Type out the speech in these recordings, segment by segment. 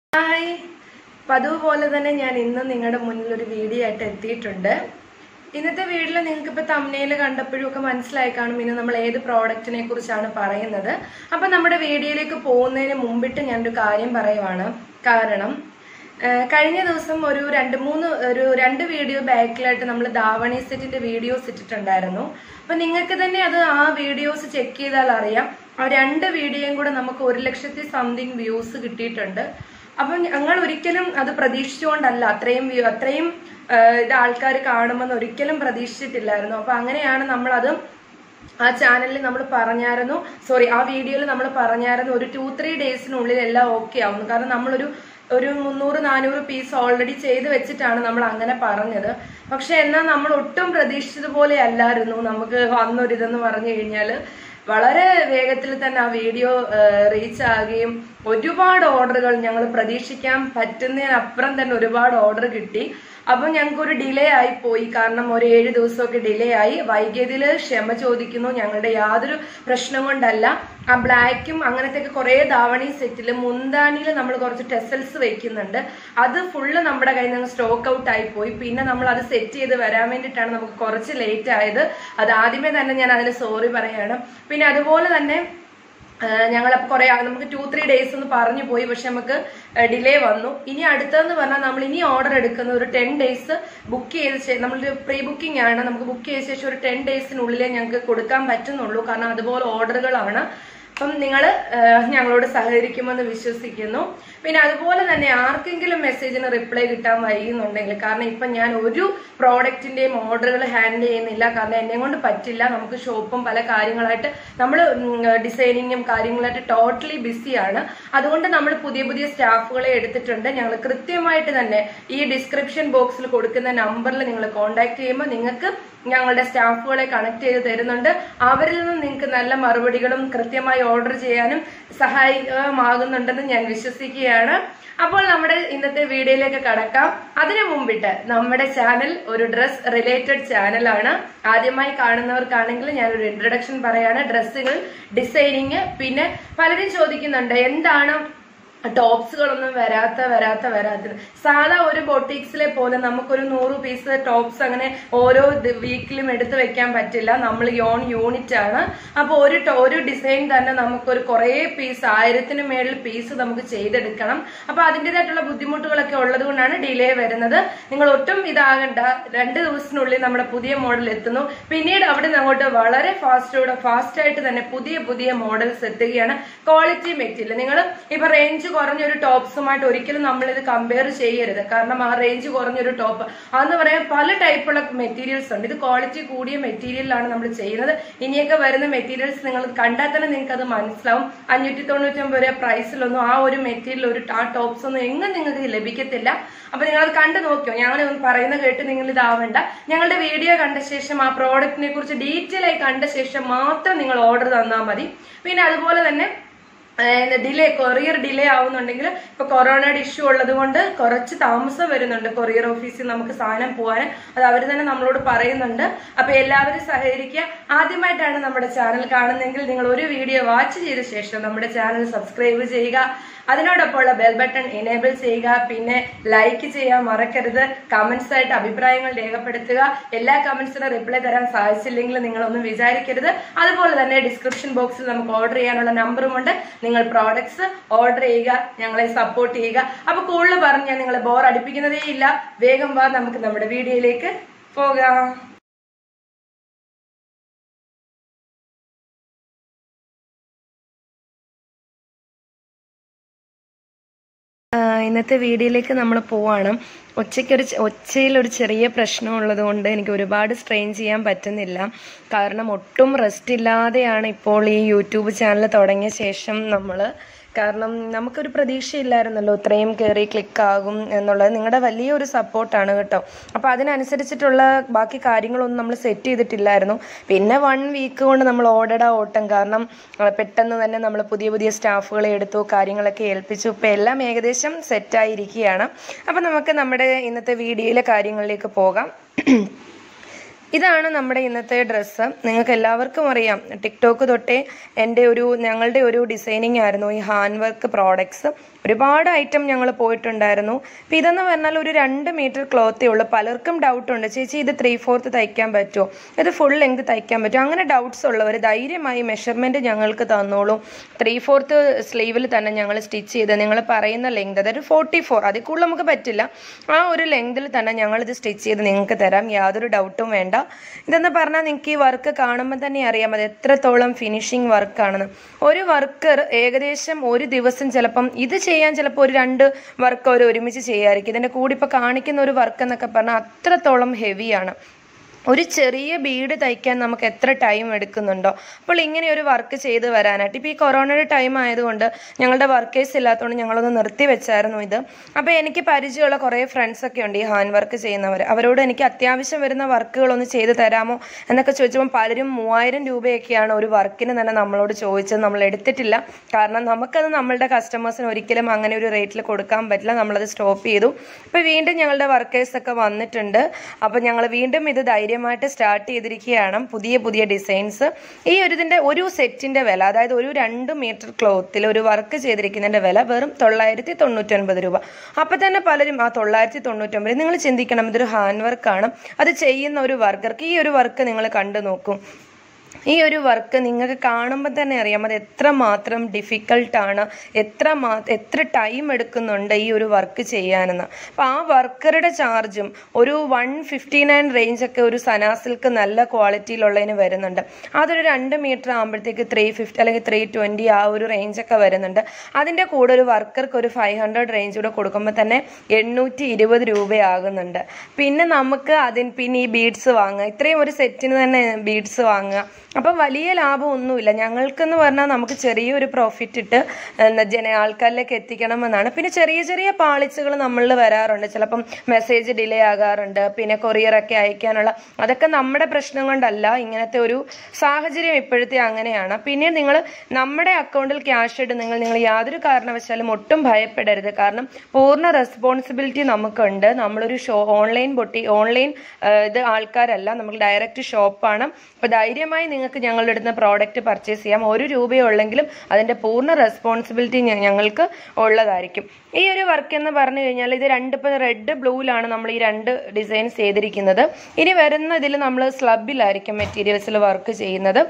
Hi, പതിവുപോലെ തന്നെ ഞാൻ ഇന്ന് നിങ്ങളുടെ മുന്നിൽ ഒരു വീഡിയോ ആയിട്ട് എത്തിയിട്ടുണ്ട്. ഇന്നത്തെ വീഡിയോയിൽ നിങ്ങൾക്ക് ഇപ്പോൾ തംബ്നെയിൽ കണ്ടപ്പോഴും ഒക്കെ മനസ്സിലായി കാണും ഇന്ന് നമ്മൾ ഏത് പ്രോഡക്റ്റിനെ കുറിച്ചാണ് പറയുന്നത്. അപ്പം നമ്മുടെ വീഡിയോയിലേക്ക് പോകുന്നതിന് മുമ്പിട്ട് ഞാനൊരു കാര്യം പറയുവാണ്. കാരണം കഴിഞ്ഞ ദിവസം ഒരു രണ്ട് വീഡിയോ ബാക്കിലായിട്ട് നമ്മൾ ദാവണി സെറ്റിന്റെ വീഡിയോസ് ഇട്ടിട്ടുണ്ടായിരുന്നു. അപ്പൊ നിങ്ങൾക്ക് തന്നെ അത് ആ വീഡിയോസ് ചെക്ക് ചെയ്താൽ അറിയാം. ആ രണ്ട് വീഡിയോയും കൂടെ നമുക്ക് 1,00,000 വ്യൂസ് കിട്ടിയിട്ടുണ്ട്. അപ്പൊ ഞങ്ങൾ ഒരിക്കലും അത് പ്രതീക്ഷിച്ചുകൊണ്ടല്ല, അത്രയും ഇത് ആൾക്കാർ കാണുമെന്ന് ഒരിക്കലും പ്രതീക്ഷിച്ചിട്ടില്ലായിരുന്നു. അപ്പൊ അങ്ങനെയാണ് നമ്മളത് ആ ചാനലിൽ നമ്മൾ പറഞ്ഞായിരുന്നു, ആ വീഡിയോയിൽ നമ്മൾ പറഞ്ഞായിരുന്നു ഒരു 2-3 ഡേയ്സിനുള്ളിൽ എല്ലാം ഓക്കെ ആവുന്നു. കാരണം നമ്മളൊരു 300-400 പീസ് ഓൾറെഡി ചെയ്ത് വെച്ചിട്ടാണ് നമ്മൾ അങ്ങനെ പറഞ്ഞത്. പക്ഷെ എന്നാൽ നമ്മൾ ഒട്ടും പ്രതീക്ഷിച്ചതുപോലെ അല്ലായിരുന്നു നമുക്ക് വന്നൊരിതെന്ന് പറഞ്ഞു കഴിഞ്ഞാൽ. വളരെ വേഗത്തിൽ തന്നെ ആ വീഡിയോ റീച്ച് ആകുകയും ഒരുപാട് ഓർഡറുകൾ ഞങ്ങൾ പ്രതീക്ഷിക്കാൻ പറ്റുന്നതിനപ്പുറം തന്നെ ഒരുപാട് ഓർഡർ കിട്ടി. അപ്പൊ ഞങ്ങൾക്കൊരു ഡിലേ ആയി പോയി. കാരണം ഒരു 7 ദിവസമൊക്കെ ഡിലേ ആയി. വൈകിയതിൽ ക്ഷമ ചോദിക്കുന്നു. ഞങ്ങളുടെ യാതൊരു പ്രശ്നം കൊണ്ടല്ല. ആ ബ്ലാക്കും അങ്ങനത്തെ കുറെ ദാവണി സെറ്റില് മുന്താണിയിൽ നമ്മൾ കുറച്ച് ടെസൽസ് വെക്കുന്നുണ്ട്. അത് ഫുള്ള് നമ്മുടെ കയ്യിൽ നിന്ന് സ്റ്റോക്ക് ഔട്ട് ആയി പോയി. പിന്നെ നമ്മൾ അത് സെറ്റ് ചെയ്ത് വരാൻ വേണ്ടിയിട്ടാണ് നമുക്ക് കുറച്ച് ലേറ്റ് ആയത്. അത് ആദ്യമേ തന്നെ ഞാൻ അതിന് സോറി പറയാണ്. പിന്നെ അതുപോലെ തന്നെ ഞങ്ങളപ്പോൾ നമുക്ക് 2-3 ഡേയ്സ് ഒന്ന് പറഞ്ഞു പോയി. പക്ഷെ നമുക്ക് ഡിലേ വന്നു. ഇനി അടുത്തതെന്ന് പറഞ്ഞാൽ നമ്മൾ ഇനി ഓർഡർ എടുക്കുന്ന ഒരു 10 ഡേയ്സ് ബുക്ക് ചെയ്ത് നമ്മളൊരു പ്രീ ബുക്കിംഗ് ആണ്. നമുക്ക് ബുക്ക് ചെയ്ത ശേഷം ഒരു 10 ഡേയ്സിനുള്ളിലേ ഞങ്ങൾക്ക് കൊടുക്കാൻ പറ്റുന്നുള്ളൂ. കാരണം അതുപോലെ ഓർഡറുകളാണ്. അപ്പം നിങ്ങൾ ഞങ്ങളോട് സഹകരിക്കുമെന്ന് വിശ്വസിക്കുന്നു. പിന്നെ അതുപോലെ തന്നെ ആർക്കെങ്കിലും മെസ്സേജിന് റിപ്ലൈ കിട്ടാൻ വൈകുന്നുണ്ടെങ്കിൽ, കാരണം ഇപ്പം ഞാൻ ഒരു പ്രോഡക്റ്റിന്റെയും ഓർഡറുകൾ ഹാൻഡിൽ ചെയ്യുന്നില്ല. കാരണം എന്നെ കൊണ്ട് പറ്റില്ല. നമുക്ക് ഷോപ്പും പല കാര്യങ്ങളായിട്ട് നമ്മൾ ഡിസൈനിങ്ങും കാര്യങ്ങളായിട്ട് ടോട്ടലി ബിസിയാണ്. അതുകൊണ്ട് നമ്മൾ പുതിയ സ്റ്റാഫുകളെ എടുത്തിട്ടുണ്ട്. ഞങ്ങൾ കൃത്യമായിട്ട് തന്നെ ഈ ഡിസ്ക്രിപ്ഷൻ ബോക്സിൽ കൊടുക്കുന്ന നമ്പറിൽ നിങ്ങൾ കോൺടാക്ട് ചെയ്യുമ്പോൾ നിങ്ങൾക്ക് ഞങ്ങളുടെ സ്റ്റാഫുകളെ കണക്ട് ചെയ്ത് തരുന്നുണ്ട്. അവരിൽ നിന്നും നിങ്ങൾക്ക് നല്ല മറുപടികളും കൃത്യമായി ഓർഡർ ചെയ്യാനും സഹായമാകുന്നുണ്ടെന്ന് ഞാൻ വിശ്വസിക്കുകയാണ്. അപ്പോൾ നമ്മുടെ ഇന്നത്തെ വീഡിയോയിലേക്ക് കടക്കാം. അതിനു മുമ്പിട്ട് നമ്മുടെ ചാനൽ ഒരു ഡ്രസ് റിലേറ്റഡ് ചാനലാണ്. ആദ്യമായി കാണുന്നവർക്കാണെങ്കിൽ ഞാനൊരു ഇൻട്രൊഡക്ഷൻ പറയാണ്. ഡ്രസ്സുകൾ, ഡിസൈനിങ്, പിന്നെ പലരും ചോദിക്കുന്നുണ്ട് എന്താണ് ടോപ്സുകളൊന്നും വരാത്ത സാധാ ഒരു ബൊട്ടീക്സിലെ പോലെ നമുക്കൊരു 100 പീസ് ടോപ്സ് അങ്ങനെ ഓരോ വീക്കിലും എടുത്തു വെക്കാൻ പറ്റില്ല. നമ്മൾ യൂണിറ്റ് ആണ്. അപ്പൊ ഒരു ഡിസൈൻ തന്നെ നമുക്കൊരു കുറെ പീസ് 1000-ന് മേളിൽ പീസ് നമുക്ക് ചെയ്തെടുക്കണം. അപ്പൊ അതിൻ്റെതായിട്ടുള്ള ബുദ്ധിമുട്ടുകളൊക്കെ ഉള്ളത് കൊണ്ടാണ് ഡിലേ വരുന്നത്. നിങ്ങൾ ഒട്ടും ഇതാകണ്ട. 2 ദിവസത്തിനുള്ളിൽ നമ്മുടെ പുതിയ മോഡൽ എത്തുന്നു. പിന്നീട് അവിടെ നിന്ന് അങ്ങോട്ട് വളരെ ഫാസ്റ്റായിട്ട് തന്നെ പുതിയ മോഡൽസ് എത്തുകയാണ്. ക്വാളിറ്റി മെറ്റീരിയൽ നിങ്ങൾ ഇപ്പൊ റേഞ്ച് കുറഞ്ഞൊരു ടോപ്സുമായിട്ട് ഒരിക്കലും നമ്മൾ ഇത് കമ്പയർ ചെയ്യരുത്. കാരണം ആ റേഞ്ച് കുറഞ്ഞൊരു ടോപ്പ് അതെന്ന് പറയാൻ പല ടൈപ്പുള്ള മെറ്റീരിയൽസ് ഉണ്ട്. ഇത് ക്വാളിറ്റി കൂടിയ മെറ്റീരിയലാണ് നമ്മൾ ചെയ്യുന്നത്. ഇനിയൊക്കെ വരുന്ന മെറ്റീരിയൽസ് നിങ്ങൾ കണ്ടാൽ തന്നെ നിങ്ങൾക്ക് അത് മനസ്സിലാവും. 599 രൂപ പ്രൈസിലൊന്നും ആ ഒരു മെറ്റീരിയൽ ആ ടോപ്സ് ഒന്നും എങ്ങും നിങ്ങൾക്ക് ലഭിക്കത്തില്ല. അപ്പൊ നിങ്ങളത് കണ്ടു നോക്കിയോ. ഞങ്ങൾ പറയുന്ന കേട്ട് നിങ്ങൾ ഇതാവണ്ട. ഞങ്ങളുടെ വീഡിയോ കണ്ട ശേഷം ആ പ്രോഡക്റ്റിനെ കുറിച്ച് ഡീറ്റെയിൽ ആയി കണ്ട ശേഷം മാത്രം നിങ്ങൾ ഓർഡർ തന്നാൽ മതി. പിന്നെ അതുപോലെ തന്നെ കൊറിയർ ഡിലേ ആവുന്നുണ്ടെങ്കിൽ ഇപ്പൊ കൊറോണയുടെ ഇഷ്യൂ ഉള്ളത് കൊണ്ട് കുറച്ച് താമസം വരുന്നുണ്ട് കൊറിയർ ഓഫീസിൽ നമുക്ക് സാധനം പോകാൻ. അത് അവർ തന്നെ നമ്മളോട് പറയുന്നുണ്ട്. അപ്പൊ എല്ലാവരും സഹകരിക്കുക. ആദ്യമായിട്ടാണ് നമ്മുടെ ചാനൽ കാണുന്നതെങ്കിൽ നിങ്ങൾ ഒരു വീഡിയോ വാച്ച് ചെയ്ത ശേഷം നമ്മുടെ ചാനൽ സബ്സ്ക്രൈബ് ചെയ്യുക. അതിനോടൊപ്പമുള്ള ബെൽ ബട്ടൺ എനേബിൾ ചെയ്യുക. പിന്നെ ലൈക്ക് ചെയ്യാൻ മറക്കരുത്. കമന്റ്സ് ആയിട്ട് അഭിപ്രായങ്ങൾ രേഖപ്പെടുത്തുക. എല്ലാ കമന്റ്സിനും റിപ്ലൈ തരാൻ സാധിച്ചില്ലെങ്കിൽ നിങ്ങളൊന്നും വിചാരിക്കരുത്. അതുപോലെ തന്നെ ഡിസ്ക്രിപ്ഷൻ ബോക്സിൽ നമുക്ക് ഓർഡർ ചെയ്യാനുള്ള നമ്പറുമുണ്ട്. നിങ്ങൾ പ്രോഡക്ട്സ് ഓർഡർ ചെയ്യുക, ഞങ്ങളെ സപ്പോർട്ട് ചെയ്യുക. അപ്പൊ കൂടുതൽ പറഞ്ഞാൽ നിങ്ങളെ ബോർ അടിപ്പിക്കുന്നതേ ഇല്ല. വേഗം വാ, നമുക്ക് നമ്മുടെ വീഡിയോയിലേക്ക് പോകാം. ഇന്നത്തെ വീഡിയോയിലേക്ക് നമ്മൾ പോവാണ്. ഒച്ചയിൽ ഒരു ചെറിയ പ്രശ്നമുള്ളത് കൊണ്ട് എനിക്ക് ഒരുപാട് സ്ട്രെയിൻ ചെയ്യാൻ പറ്റുന്നില്ല. കാരണം ഒട്ടും റെസ്റ്റ് ഇല്ലാതെയാണ് ഇപ്പോൾ ഈ യൂട്യൂബ് ചാനൽ തുടങ്ങിയ ശേഷം കാരണം നമുക്കൊരു പ്രതീക്ഷയില്ലായിരുന്നല്ലോ ഇത്രയും കയറി ക്ലിക്കാകും എന്നുള്ളത്. നിങ്ങളുടെ വലിയൊരു സപ്പോർട്ടാണ് കേട്ടോ. അപ്പോൾ അതിനനുസരിച്ചിട്ടുള്ള ബാക്കി കാര്യങ്ങളൊന്നും നമ്മൾ സെറ്റ് ചെയ്തിട്ടില്ലായിരുന്നു. പിന്നെ 1 വീക്ക് കൊണ്ട് നമ്മൾ ഓട്ടം. കാരണം പെട്ടെന്ന് തന്നെ നമ്മൾ പുതിയ സ്റ്റാഫുകളെ എടുത്തു, കാര്യങ്ങളൊക്കെ ഏൽപ്പിച്ചു. ഇപ്പോൾ എല്ലാം ഏകദേശം സെറ്റായിരിക്കുകയാണ്. അപ്പം നമുക്ക് നമ്മുടെ ഇന്നത്തെ വീഡിയോയിലെ കാര്യങ്ങളിലേക്ക് പോകാം. ഇതാണ് നമ്മുടെ ഇന്നത്തെ ഡ്രസ്സ്. നിങ്ങൾക്ക് എല്ലാവർക്കും അറിയാം, ടിക്ടോക്ക് തൊട്ടേ ഞങ്ങളുടെ ഒരു ഡിസൈനിങ് ആയിരുന്നു ഈ ഹാൻഡ് വർക്ക് പ്രോഡക്ട്സ്. ഒരുപാട് ഐറ്റം ഞങ്ങൾ പോയിട്ടുണ്ടായിരുന്നു. അപ്പം ഇതെന്ന് പറഞ്ഞാൽ ഒരു 2 മീറ്റർ ക്ലോത്തേ ഉള്ളൂ. പലർക്കും ഡൗട്ടുണ്ട്, ചേച്ചി ഇത് 3/4 തയ്ക്കാൻ പറ്റുമോ, ഇത് ഫുൾ ലെങ്ത് തയ്ക്കാൻ പറ്റുമോ? അങ്ങനെ ഡൗട്ട്സ് ഉള്ളവർ ധൈര്യമായി മെഷർമെൻറ്റ് ഞങ്ങൾക്ക് തന്നോളൂ. 3/4 സ്ലീവിൽ തന്നെ ഞങ്ങൾ സ്റ്റിച്ച് ചെയ്ത് നിങ്ങൾ പറയുന്ന ലെങ്ത്, അതായത് 44, അതിൽ കൂടുതൽ നമുക്ക് പറ്റില്ല, ആ ഒരു ലെങ്തിൽ തന്നെ ഞങ്ങളിത് സ്റ്റിച്ച് ചെയ്ത് നിങ്ങൾക്ക് തരാം. യാതൊരു ഡൗട്ടും വേണ്ട. ഇതെന്ന് പറഞ്ഞാൽ നിങ്ങൾക്ക് ഈ വർക്ക് കാണുമ്പോൾ തന്നെ അറിയാം അത് എത്രത്തോളം ഫിനിഷിങ് വർക്കാണെന്ന്. ഒരു വർക്കർ ഏകദേശം ഒരു ദിവസം ചിലപ്പം ഇത് ചെയ്യാൻ ചിലപ്പോൾ ഒരു 2 വർക്ക് അവർ ഒരുമിച്ച് ചെയ്യാമായിരിക്കും. ഇതിൻ്റെ കൂടെ ഇപ്പോൾ കാണിക്കുന്ന ഒരു വർക്ക് എന്നൊക്കെ പറഞ്ഞാൽ അത്രത്തോളം ഹെവിയാണ്. ഒരു ചെറിയ ബീഡ് തയ്ക്കാൻ നമുക്ക് എത്ര ടൈം എടുക്കുന്നുണ്ടോ? അപ്പോൾ ഇങ്ങനെ ഒരു വർക്ക് ചെയ്ത് വരാനായിട്ട് ഇപ്പോൾ ഈ കൊറോണയുടെ ടൈം ആയതുകൊണ്ട് ഞങ്ങളുടെ വർക്കേഴ്സ് ഇല്ലാത്തതുകൊണ്ട് ഞങ്ങളൊന്ന് നിർത്തി വെച്ചായിരുന്നു ഇത്. അപ്പോൾ എനിക്ക് പരിചയമുള്ള കുറേ ഫ്രണ്ട്സൊക്കെ ഉണ്ട് ഈ ഹാൻഡ് വർക്ക് ചെയ്യുന്നവർ. അവരോട് എനിക്ക് അത്യാവശ്യം വരുന്ന വർക്കുകളൊന്ന് ചെയ്ത് തരാമോ എന്നൊക്കെ ചോദിച്ചപ്പോൾ പലരും 3000 രൂപയൊക്കെയാണ് ഒരു വർക്കിന് തന്നെ നമ്മളോട് ചോദിച്ചത്. നമ്മൾ എടുത്തിട്ടില്ല, കാരണം നമുക്കത് നമ്മളുടെ കസ്റ്റമേഴ്സിന് ഒരിക്കലും അങ്ങനെ ഒരു റേറ്റിൽ കൊടുക്കാൻ പറ്റില്ല. നമ്മളത് സ്റ്റോപ്പ് ചെയ്തു. അപ്പോൾ വീണ്ടും ഞങ്ങളുടെ വർക്കേഴ്സൊക്കെ വന്നിട്ടുണ്ട്. അപ്പോൾ ഞങ്ങൾ വീണ്ടും ഇത് ധൈര്യമായിട്ട് സ്റ്റാർട്ട് ചെയ്തിരിക്കുകയാണ്. പുതിയ ഡിസൈൻസ്. ഈ ഇതിൻ്റെ ഒരു സെറ്റിൻ്റെ വില, അതായത് ഒരു 2 മീറ്റർ ക്ലോത്തിൽ ഒരു വർക്ക് ചെയ്തിരിക്കുന്നതിൻ്റെ വില വെറും 999 രൂപ. അപ്പം തന്നെ പലരും ആ 999, നിങ്ങൾ ചിന്തിക്കണം ഇതൊരു ഹാൻഡ് വർക്കാണ്. അത് ചെയ്യുന്ന ഒരു വർക്കർക്ക് ഈ ഒരു വർക്ക് നിങ്ങൾ കണ്ടു നോക്കും. ഈ ഒരു വർക്ക് നിങ്ങൾക്ക് കാണുമ്പോൾ തന്നെ അറിയാം അത് എത്രമാത്രം ഡിഫിക്കൽട്ടാണ്, എത്ര ടൈം എടുക്കുന്നുണ്ട് ഈ ഒരു വർക്ക് ചെയ്യാനെന്ന്. അപ്പോൾ ആ വർക്കറുടെ ചാർജും ഒരു 159 റേഞ്ചൊക്കെ ഒരു സനാ സിൽക്ക് നല്ല ക്വാളിറ്റിയിലുള്ളതിന് വരുന്നുണ്ട്. അതൊരു 2 മീറ്റർ ആകുമ്പോഴത്തേക്ക് 350 അല്ലെങ്കിൽ 320 ആ ഒരു റേഞ്ചൊക്കെ വരുന്നുണ്ട്. അതിൻ്റെ കൂടെ ഒരു വർക്കർക്ക് ഒരു 500 റേഞ്ച് കൂടെ കൊടുക്കുമ്പോൾ തന്നെ 820 രൂപയാകുന്നുണ്ട്. പിന്നെ നമുക്ക് പിന്നെ ഈ ബീഡ്സ് വാങ്ങുക, ഇത്രയും ഒരു സെറ്റിന് തന്നെ ബീഡ്സ് വാങ്ങുക. അപ്പം വലിയ ലാഭമൊന്നുമില്ല ഞങ്ങൾക്കെന്ന് പറഞ്ഞാൽ. നമുക്ക് ചെറിയൊരു പ്രോഫിറ്റ് ഇട്ട് ആൾക്കാരിലേക്ക് എത്തിക്കണമെന്നാണ്. പിന്നെ ചെറിയ പാളിച്ചുകൾ നമ്മളിൽ വരാറുണ്ട്. ചിലപ്പം മെസ്സേജ് ഡിലേ ആകാറുണ്ട്, പിന്നെ കൊറിയറൊക്കെ അയക്കാനുള്ള, അതൊക്കെ നമ്മുടെ പ്രശ്നം കൊണ്ടല്ല, ഇങ്ങനത്തെ ഒരു സാഹചര്യം ഇപ്പോഴത്തെ അങ്ങനെയാണ്. പിന്നെ നിങ്ങൾ നമ്മുടെ അക്കൗണ്ടിൽ ക്യാഷ് ഇട്ട് നിങ്ങൾ യാതൊരു കാരണവശാലും ഒട്ടും ഭയപ്പെടരുത്. കാരണം പൂർണ്ണ റെസ്പോൺസിബിലിറ്റി നമുക്കുണ്ട്. നമ്മളൊരു ഓൺലൈൻ ഇത് ആൾക്കാരല്ല, നമ്മൾ ഡയറക്റ്റ് ഷോപ്പാണ്. അപ്പോൾ ധൈര്യമായി നിങ്ങൾക്ക് ഞങ്ങളുടെ അടുത്ത് പ്രോഡക്റ്റ് പർച്ചേസ് ചെയ്യാം. 1 രൂപയുള്ളെങ്കിലും അതിൻ്റെ പൂർണ്ണ റെസ്പോൺസിബിലിറ്റി ഞങ്ങൾക്ക് ഉള്ളതായിരിക്കും. ഈ ഒരു വർക്ക് എന്ന് പറഞ്ഞു കഴിഞ്ഞാൽ ഇത് ഇപ്പോൾ റെഡ് ബ്ലൂവിലാണ് നമ്മൾ ഈ 2 ഡിസൈൻസ് ചെയ്തിരിക്കുന്നത്. ഇനി വരുന്ന ഇതിൽ നമ്മൾ സ്ലബിലായിരിക്കും മെറ്റീരിയൽസിൽ വർക്ക് ചെയ്യുന്നത്.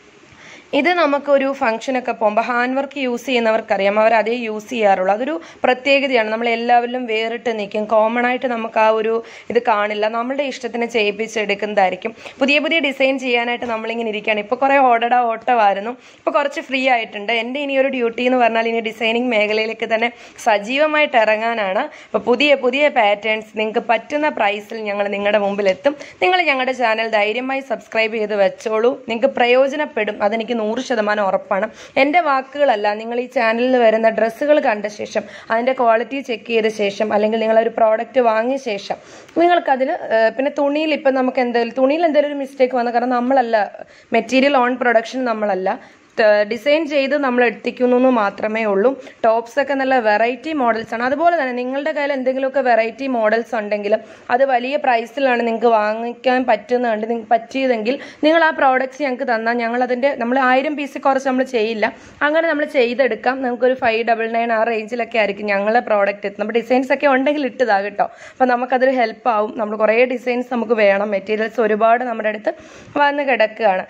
ഇത് നമുക്കൊരു ഫംഗ്ഷനൊക്കെ പോകുമ്പോൾ ഹാൻഡ് വർക്ക് യൂസ് ചെയ്യുന്നവർക്കറിയാം, അവർ അതേ യൂസ് ചെയ്യാറുള്ളൂ. അതൊരു പ്രത്യേകതയാണ്. നമ്മൾ എല്ലാവരിലും വേറിട്ട് നിൽക്കും. കോമൺ ആയിട്ട് നമുക്ക് ആ ഒരു ഇത് കാണില്ല. നമ്മളുടെ ഇഷ്ടത്തിന് ചെയ്യിപ്പിച്ചെടുക്കുന്നതായിരിക്കും. പുതിയ ഡിസൈൻ ചെയ്യാനായിട്ട് നമ്മളിങ്ങനെ ഇരിക്കുകയാണ്. ഇപ്പോൾ കുറേ ഓട്ടമായിരുന്നു, ഇപ്പോൾ കുറച്ച് ഫ്രീ ആയിട്ടുണ്ട്. എൻ്റെ ഇനി ഒരു ഡ്യൂട്ടി എന്ന് പറഞ്ഞാൽ ഇനി ഡിസൈനിങ് മേഖലയിലേക്ക് തന്നെ സജീവമായിട്ട് ഇറങ്ങാനാണ്. അപ്പോൾ പുതിയ പാറ്റേൺസ് നിങ്ങൾക്ക് പറ്റുന്ന പ്രൈസിൽ ഞങ്ങൾ നിങ്ങളുടെ മുമ്പിൽ എത്തും. നിങ്ങൾ ഞങ്ങളുടെ ചാനൽ ധൈര്യമായി സബ്സ്ക്രൈബ് ചെയ്ത് വെച്ചോളൂ. നിങ്ങൾക്ക് പ്രയോജനപ്പെടും, അതെനിക്ക് 100% ഉറപ്പാണ്. എൻ്റെ വാക്കുകളല്ല, നിങ്ങൾ ഈ ചാനലിൽ വരുന്ന ഡ്രസ്സുകൾ കണ്ട ശേഷം അതിൻ്റെ ക്വാളിറ്റി ചെക്ക് ചെയ്ത ശേഷം അല്ലെങ്കിൽ നിങ്ങളൊരു പ്രോഡക്റ്റ് വാങ്ങിയ ശേഷം നിങ്ങൾക്കതിൽ പിന്നെ തുണിയിൽ ഇപ്പം നമുക്ക് തുണിയിൽ എന്തെങ്കിലും ഒരു മിസ്റ്റേക്ക് വന്ന, കാരണം നമ്മളല്ല മെറ്റീരിയൽ ഓൺ പ്രൊഡക്ഷൻ, നമ്മളല്ല ഡിസൈൻ ചെയ്ത് നമ്മൾ എത്തിക്കുന്നു മാത്രമേ ഉള്ളൂ. ടോപ്സ് ഒക്കെ നല്ല വെറൈറ്റി മോഡൽസ് ആണ്. അതുപോലെ തന്നെ നിങ്ങളുടെ കയ്യിൽ എന്തെങ്കിലുമൊക്കെ വെറൈറ്റി മോഡൽസ് ഉണ്ടെങ്കിലും അത് വലിയ പ്രൈസിലാണ് നിങ്ങൾക്ക് വാങ്ങിക്കാൻ പറ്റുന്നുണ്ട്, നിങ്ങൾക്ക് പറ്റിയതെങ്കിൽ നിങ്ങൾ ആ പ്രോഡക്റ്റ്സ് ഞങ്ങൾക്ക് തന്നാൽ നമ്മൾ 1000 പീസ് കുറച്ച് നമ്മൾ ചെയ്യില്ല, അങ്ങനെ നമ്മൾ ചെയ്തെടുക്കാം. നമുക്കൊരു 599 ആ റേഞ്ചിലൊക്കെ ആയിരിക്കും ഞങ്ങളുടെ പ്രോഡക്റ്റ് എത്തും. നമ്മുടെ ഡിസൈൻസ് ഒക്കെ ഉണ്ടെങ്കിൽ ഇട്ടതാ കേട്ടോ. അപ്പോൾ നമുക്കതൊരു ഹെൽപ്പ് ആവും. നമ്മൾ കുറേ ഡിസൈൻസ് നമുക്ക് വേണം, മെറ്റീരിയൽസ് ഒരുപാട് നമ്മുടെ അടുത്ത് വന്ന് കിടക്കുകയാണ്.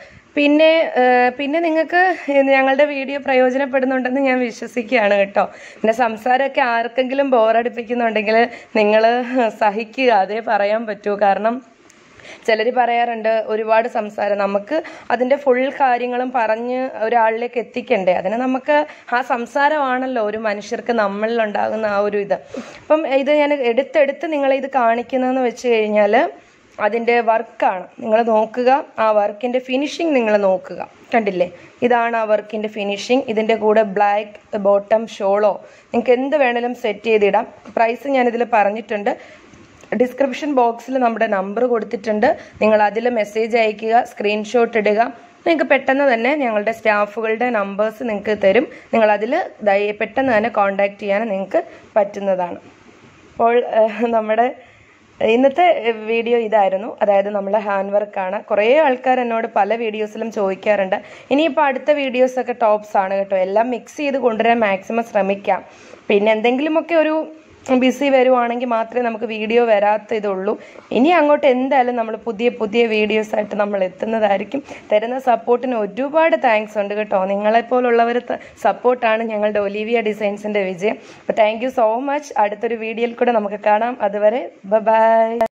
പിന്നെ നിങ്ങൾക്ക് ഞങ്ങളുടെ വീഡിയോ പ്രയോജനപ്പെടുന്നുണ്ടെന്ന് ഞാൻ വിശ്വസിക്കുകയാണ് കേട്ടോ. പിന്നെ സംസാരമൊക്കെ ആർക്കെങ്കിലും ബോറടിപ്പിക്കുന്നുണ്ടെങ്കിൽ നിങ്ങൾ സഹിക്കുക, അതേ പറയാൻ പറ്റൂ. കാരണം ചിലർ പറയാറുണ്ട് ഒരുപാട് സംസാരം, നമുക്ക് അതിൻ്റെ ഫുൾ കാര്യങ്ങളും പറഞ്ഞ് ഒരാളിലേക്ക് എത്തിക്കണ്ടേ. അതിന് നമുക്ക് ആ സംസാരമാണല്ലോ ഒരു മനുഷ്യർക്ക് നമ്മളിലുണ്ടാകുന്ന ആ ഒരു ഇത്. അപ്പം ഇത് ഞാൻ എടുത്തെടുത്ത് നിങ്ങളിത് കാണിക്കുന്നതെന്ന് വെച്ച് കഴിഞ്ഞാൽ അതിൻ്റെ വർക്കാണ്. നിങ്ങൾ നോക്കുക, ആ വർക്കിൻ്റെ ഫിനിഷിങ് നിങ്ങൾ നോക്കുക. കണ്ടില്ലേ, ഇതാണ് ആ വർക്കിൻ്റെ ഫിനിഷിങ്. ഇതിൻ്റെ കൂടെ ബ്ലാക്ക് ബോട്ടം ഷോളോ നിങ്ങൾക്ക് എന്ത് വേണേലും സെറ്റ് ചെയ്തിടാം. പ്രൈസ് ഞാനിതിൽ പറഞ്ഞിട്ടുണ്ട്. ഡിസ്ക്രിപ്ഷൻ ബോക്സിൽ നമ്മുടെ നമ്പർ കൊടുത്തിട്ടുണ്ട്. നിങ്ങൾ അതിൽ മെസ്സേജ് അയയ്ക്കുക, സ്ക്രീൻഷോട്ട് ഇടുക. നിങ്ങൾക്ക് പെട്ടെന്ന് തന്നെ ഞങ്ങളുടെ സ്റ്റാഫുകളുടെ നമ്പേഴ്സ് നിങ്ങൾക്ക് തരും. നിങ്ങളതിൽ പെട്ടെന്ന് തന്നെ കോൺടാക്റ്റ് ചെയ്യാൻ നിങ്ങൾക്ക് പറ്റുന്നതാണ്. അപ്പോൾ നമ്മുടെ ഇന്നത്തെ വീഡിയോ ഇതായിരുന്നു. അതായത് നമ്മളെ ഹാൻഡ് വർക്കാണ്. കുറേ ആൾക്കാർ എന്നോട് പല വീഡിയോസിലും ചോദിക്കാറുണ്ട്. ഇനിയിപ്പോൾ അടുത്ത വീഡിയോസൊക്കെ ടോപ്സ് ആണ് കേട്ടോ. എല്ലാം മിക്സ് ചെയ്ത് കൊണ്ടുവരാൻ മാക്സിമം ശ്രമിക്കാം. പിന്നെ എന്തെങ്കിലുമൊക്കെ ഒരു ബിസി വരുവാണെങ്കിൽ മാത്രമേ നമുക്ക് വീഡിയോ വരാത്ത ഇതുള്ളൂ. ഇനി അങ്ങോട്ട് എന്തായാലും നമ്മൾ പുതിയ പുതിയ വീഡിയോസായിട്ട് നമ്മൾ എത്തുന്നതായിരിക്കും. തരുന്ന സപ്പോർട്ടിന് ഒരുപാട് താങ്ക്സ് ഉണ്ട് കേട്ടോ. നിങ്ങളെപ്പോലുള്ളവർ സപ്പോർട്ടാണ് ഞങ്ങളുടെ ഒലിവിയ ഡിസൈൻസിൻ്റെ വിജയം. അപ്പോൾ താങ്ക് യു സോ മച്ച്. അടുത്തൊരു വീഡിയോയിൽ കൂടെ നമുക്ക് കാണാം. അതുവരെ ബൈ.